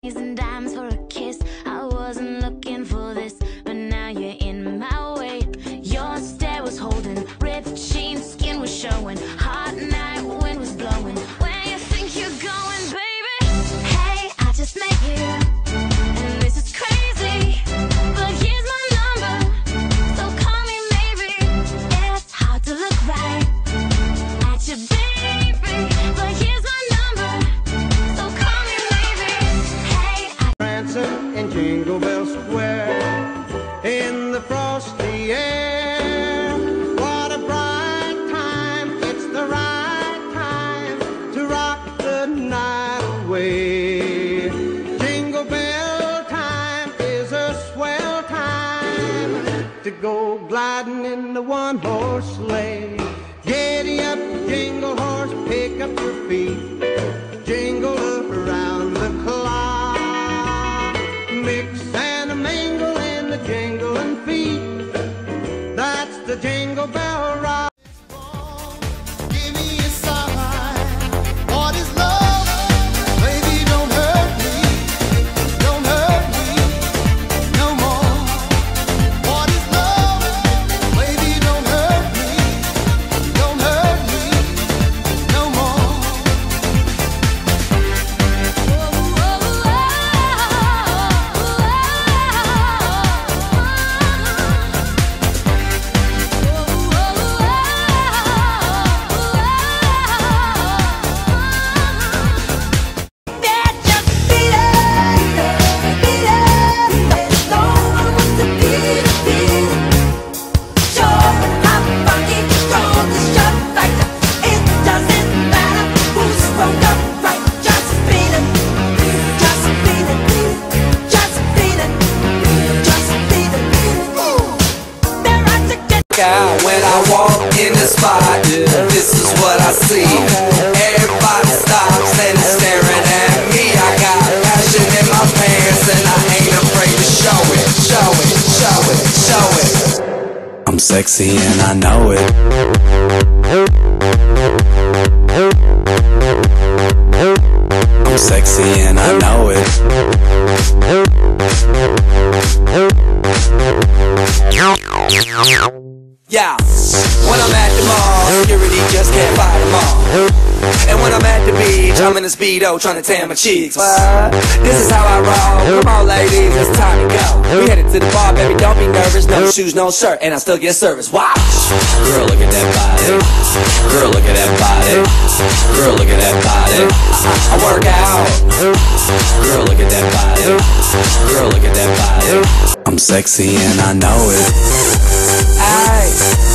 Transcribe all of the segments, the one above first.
And dimes for a kiss. I wasn't looking for this, but now you're in my way. Your stare was holding, ripped jeans, skin was showing. Hot night, wind was blowing. Where you think you're going, baby? Hey, I just met you, and this is crazy, but here's my number, so call me maybe. It's hard to look right at you, baby, but here's my number, so call me maybe. In Jingle Bell Square, in the frosty air, what a bright time, it's the right time to rock the night away. Jingle Bell time is a swell time to go gliding in the one-horse sleigh. Giddy up, jingle horse, pick up your feet, jingle around the clock. Mix and a mingle in the jingling feet. That's the Jingle Bell Rock. Give me a sign. What is love? Baby, don't hurt me. Don't hurt me no more. What is love? Baby, don't hurt me. Don't hurt me no more. When I walk in the spot, this is what I see. Everybody stops and is staring at me. I got passion in my pants and I ain't afraid to show it, show it, show it, show it. I'm sexy and I know it. I'm sexy and I know it. Yeah, when I'm at the mall, security just can't fight them all. And when I'm at the beach, I'm in a Speedo trying to tan my cheeks. But this is how I roll. Come on ladies, it's time to go. We headed to the bar, baby, don't be nervous. No shoes, no shirt, and I still get service. Watch! Girl, look at that body. Girl, look at that body. Girl, look at that body. I work out. Girl, look at that body. Girl, look at that body. I'm sexy and I know it. Aye.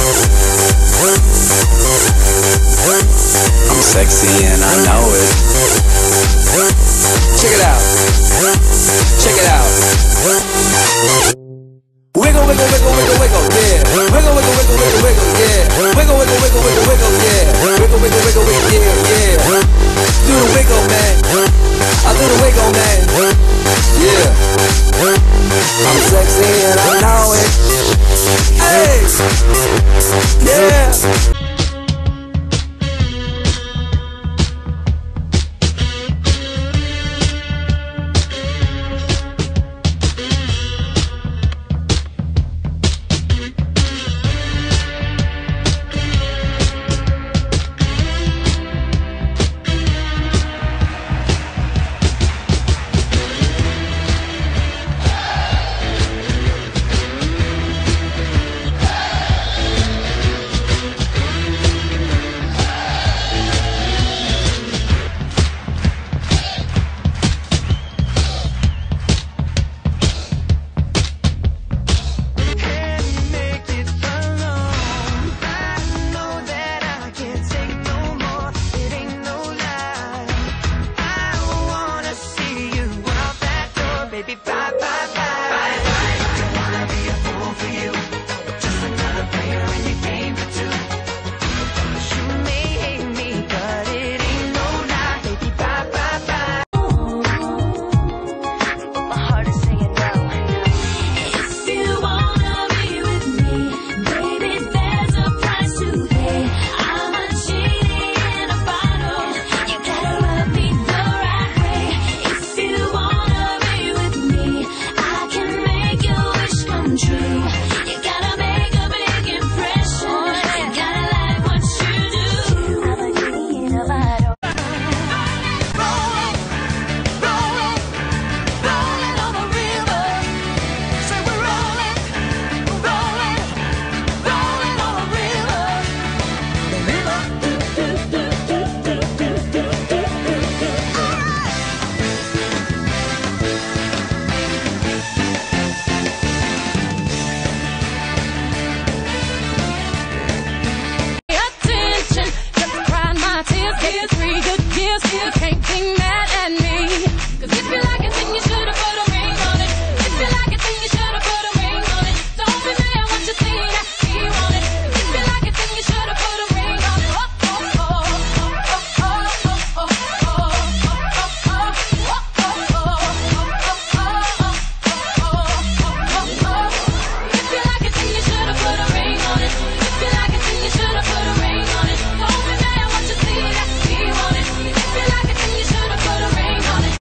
I'm sexy and I know it. Check it out. Check it out. Wiggle, wiggle, wiggle, wiggle, wiggle, yeah. Wiggle, wiggle, wiggle, wiggle, wiggle, yeah. Wiggle, wiggle, wiggle, wiggle, wiggle, yeah. Wiggle, wiggle, wiggle, wiggle, yeah, yeah. Do the wiggle, man. I do the wiggle, man. Yeah. I'm sexy and I know it. Hey. Yeah.